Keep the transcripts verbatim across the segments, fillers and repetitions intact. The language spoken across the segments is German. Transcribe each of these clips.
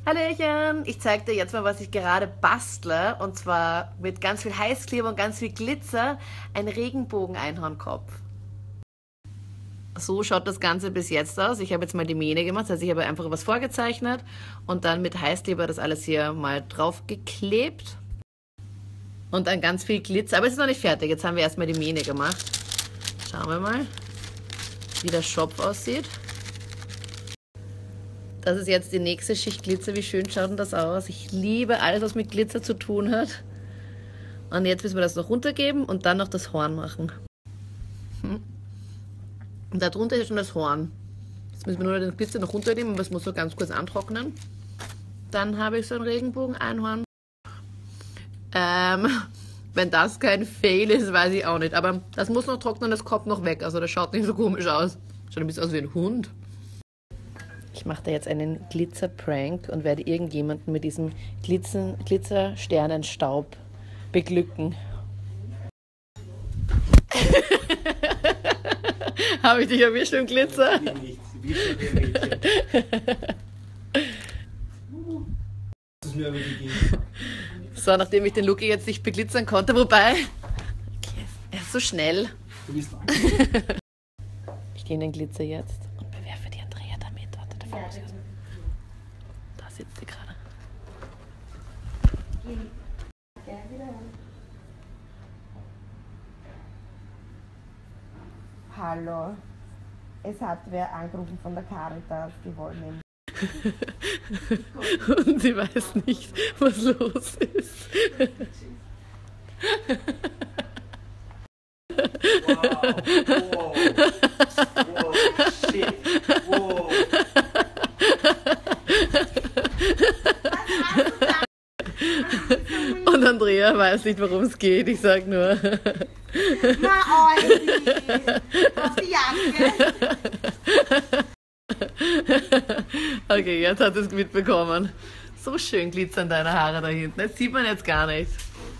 Hallöchen! Ich zeige dir jetzt mal, was ich gerade bastle. Und zwar mit ganz viel Heißkleber und ganz viel Glitzer ein Regenbogen-Einhornkopf. So schaut das Ganze bis jetzt aus. Ich habe jetzt mal die Mähne gemacht, das heißt, ich habe einfach was vorgezeichnet und dann mit Heißkleber das alles hier mal drauf geklebt. Und dann ganz viel Glitzer. Aber es ist noch nicht fertig. Jetzt haben wir erstmal die Mähne gemacht. Schauen wir mal, wie der Schopf aussieht. Das ist jetzt die nächste Schicht Glitzer. Wie schön schaut denn das aus? Ich liebe alles, was mit Glitzer zu tun hat. Und jetzt müssen wir das noch runtergeben und dann noch das Horn machen. Und darunter ist schon das Horn. Jetzt müssen wir nur den Glitzer noch runternehmen, aber es muss so ganz kurz antrocknen. Dann habe ich so ein Regenbogen-Einhorn. Ähm, wenn das kein Fail ist, weiß ich auch nicht. Aber das muss noch trocknen, das kommt noch weg. Also das schaut nicht so komisch aus. Schaut ein bisschen aus wie ein Hund. Ich mache da jetzt einen Glitzer-Prank und werde irgendjemanden mit diesem Glitzer, Glitzer-Sternenstaub beglücken. Habe ich dich erwischt im Glitzer? So, nachdem ich den Luki jetzt nicht beglitzern konnte, wobei, er ist so schnell. Ich gehe in den Glitzer jetzt und bewerfe die Andrea damit. Warte, da vorne ist. Da sitzt sie gerade. Hallo, es hat wer angerufen von der Caritas, die wollen ihn. Und sie weiß nicht, was los ist. Wow, wow, wow, shit, wow. Und Andrea weiß nicht, worum es geht, ich sag nur. Na, Olli, auf die Jacke. Okay, jetzt hat es mitbekommen. So schön glitzern deine Haare da hinten. Das sieht man jetzt gar nicht.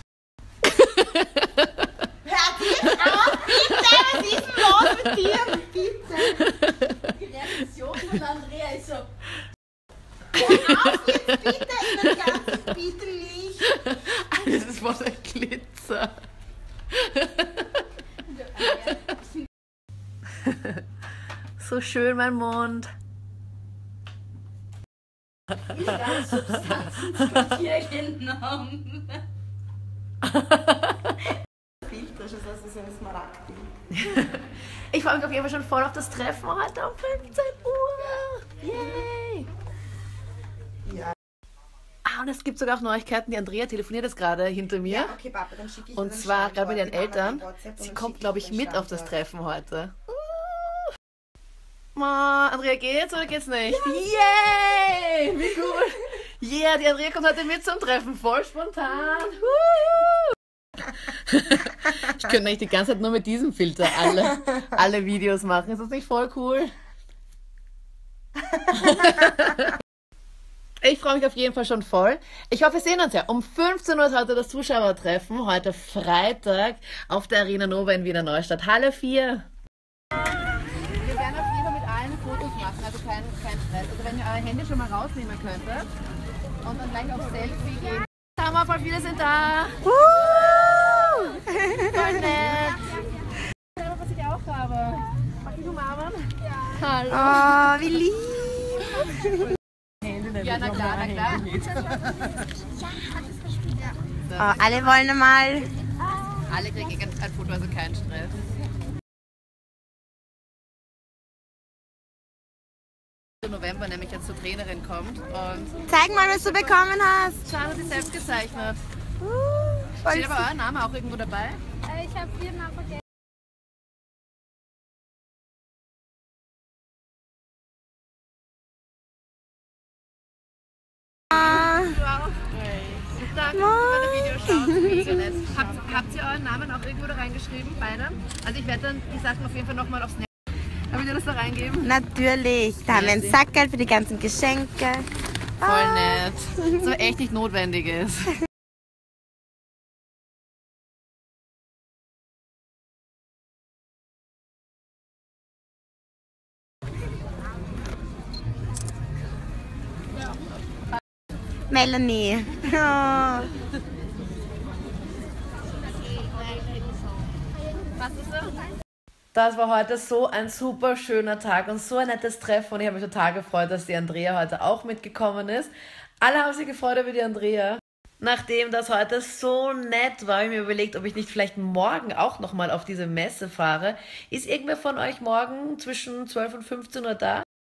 Hört jetzt auf, bitte! Was ist denn los mit dir? Bitte! Die Reaktion von Andrea ist so. Hör auf jetzt bitte! In den ganzen bitte nicht! Alles ist voller Glitzer. So schön, mein Mund. Ich habe Substanzen von dir genommen. Filter, schon das ist ein Smaragd. Ich freue mich auf jeden Fall schon voll auf das Treffen heute um fünfzehn Uhr. Yay! Ja. Ah, und es gibt sogar auch Neuigkeiten. Die Andrea telefoniert jetzt gerade hinter mir. Ja, okay, Papa, dann schicke ich Und dir den zwar Standort. gerade mit ihren Die Mama Eltern. hat WhatsApp und Sie dann kommt, schicke glaube ich ich, den mit auf das Standort. Treffen heute. Ma, Andrea, geht's oder geht's nicht? Yay! Wie cool! Yeah, die Andrea kommt heute mit zum Treffen. Voll spontan. Ich könnte eigentlich die ganze Zeit nur mit diesem Filter alle, alle Videos machen. Ist das nicht voll cool? Ich freue mich auf jeden Fall schon voll. Ich hoffe, wir sehen uns ja. Um fünfzehn Uhr ist heute das Zuschauertreffen. Heute Freitag auf der Arena Nova in Wiener Neustadt. Halle vier. Wir werden auf jeden Fall mit allen Fotos machen, also kein, kein Stress. Also wenn ihr eure Hände schon mal rausnehmen könntet und dann gleich aufs Selfie gehen. Schauen wir, voll viele sind da. Voll nett. Schau, was ich auch habe. Mag ich umarmen? Ja. Hallo. Oh, wie lieb! Ja, na klar, na klar. Oh, alle wollen einmal. Alle kriegen ein Foto, also kein Stress. Im November nämlich jetzt zur Trainerin kommt und Zeig mal, was du bekommen hast. Schade, hat sie selbst gezeichnet. Uh, voll Steht aber euer Name auch irgendwo dabei? Äh, ich habe viermal vergessen. Du auch? Danke, dass ihr meine Videos schaut. Mega nett. Habt, habt ihr euren Namen auch irgendwo da reingeschrieben? Beide? Also ich werde dann die Sachen auf jeden Fall nochmal aufs Netz. Darf ich dir das da reingeben? Natürlich. Da haben wir einen Sackerl für die ganzen Geschenke. Voll nett. So echt nicht notwendig ist. Melanie. Oh. Das war heute so ein super schöner Tag und so ein nettes Treffen und ich habe mich total gefreut, dass die Andrea heute auch mitgekommen ist. Alle haben sich gefreut über die Andrea. Nachdem das heute so nett war, habe ich mir überlegt, ob ich nicht vielleicht morgen auch nochmal auf diese Messe fahre. Ist irgendwer von euch morgen zwischen zwölf und fünfzehn Uhr da?